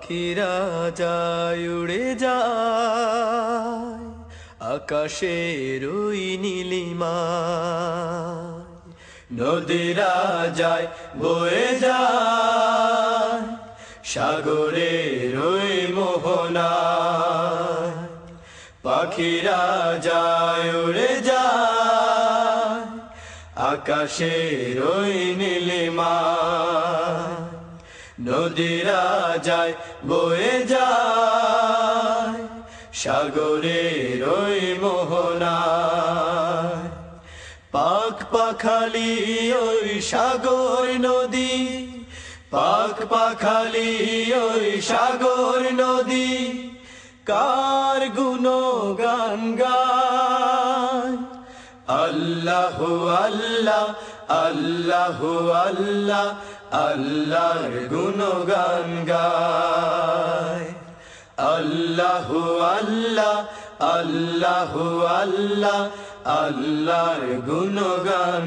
পাখিরা যায় উড়ে যায় আকাশের ওই নীলিমায়, নদীরা যায় বয়ে যায় সাগরের ওই মোহনায়। পাখিরা যায় উড়ে যায় আকাশের ওই নীলিমায়, নদীরা যায় বয়ে যায় সাগরের ওই মোহনায়। পাখ পাখালি ওই সাগর নদী, পাখ পাখালি ওই সাগর নদী, কার গুণগান গায়। আল্লাহু আল্লাহ আল্লাহু আল্লাহ আল্লাহর গুণগান গায়। আল্লাহু আল্লাহ আল্লাহু আল্লাহ আল্লাহর গুণগান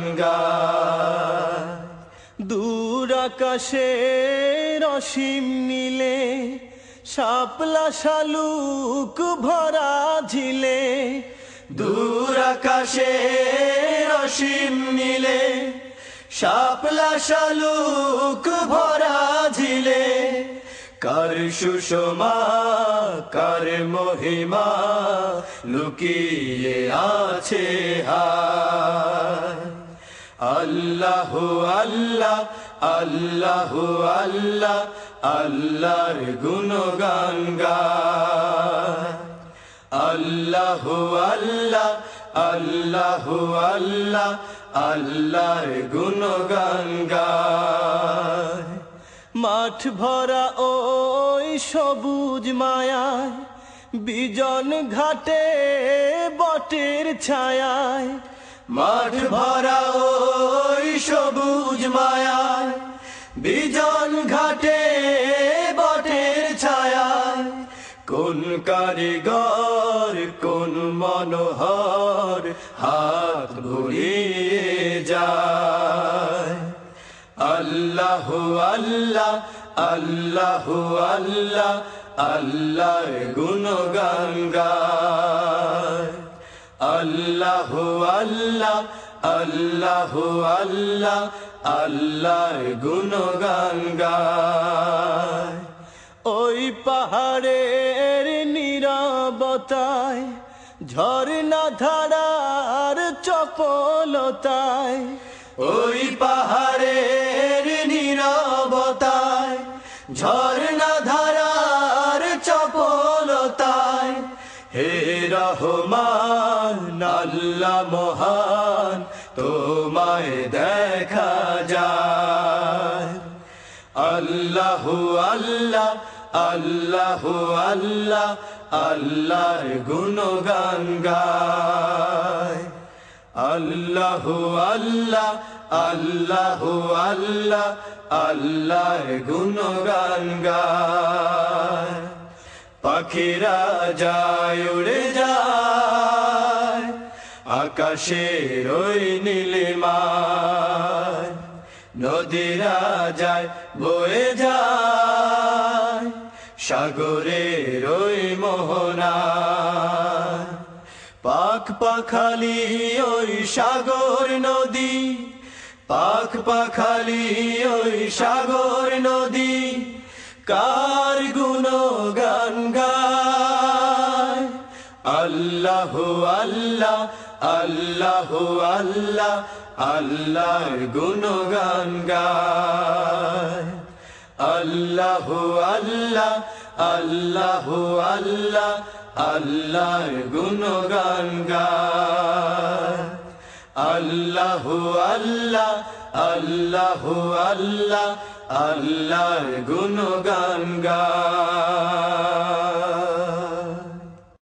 গায়। দূর আকাশের অসীম নীলে শাপলা শালুক ভরা ঝিলে, দূর আকাশের অসীম নীলে শাপলা শালুক ভরা ঝিলে, কার সুষমা কার মহিমা লুকিয়ে আছে হায়। আল্লাহু আল্লাহ আল্লাহু আল্লাহ আল্লাহর গুণগান গায়। আল্লাহু আল্লাহ আল্লাহু আল্লাহ আল্লাহর গুণগান গায়। মাঠ ভরা ওই সবুজ মায়ায়, বিজন ঘাটে বটের ছায়ায়, মাঠ ভরা ওই সবুজ মায়ায়, বিজন ঘাটে বটের ছায়ায়, কোন কারিগর কোন মনোহর হাত বুলিয়ে যায়। আল্লাহু আল্লাহ আল্লাহু আল্লাহ আল্লাহর গুণগান গায়। আল্লাহু আল্লাহ আল্লাহু আল্লাহ আল্লাহর গুণগান গায়। ওই পাহাড়ের নীরবতায়, ঝর্ণা ধারার চপলতায়, ওই পাহাড়ের নীরবতায়, ঝর্ণা ধারার চপলতায়, হে রহমান আল্লাহ মহান তোমায় দেখা যায়। আল্লাহু আল্লাহ আল্লাহু আল্লাহ আল্লাহর গুণগান গায়। আল্লাহু আল্লাহ আল্লাহু আল্লাহ আল্লাহর গুণগান গায়। পাখিরা যায় উড়ে যায় আকাশের ওই নীলিমায়, নদীরা যায় বয়ে যায় সাগরের ওই মোহনায়। পাখ পাখালি ওই সাগর নদী, পাখ পাখালি ওই সাগর নদী, কার গুণগান গায়। আল্লাহু আল্লাহ আল্লাহু আল্লাহ আল্লাহর গুণগান গায়। আল্লাহু আল্লাহ আল্লাহু আল্লাহ আল্লাহর গুণগান গায়। আল্লাহু আল্লাহ আল্লাহু আল্লাহ আল্লাহর গুণগান গায়।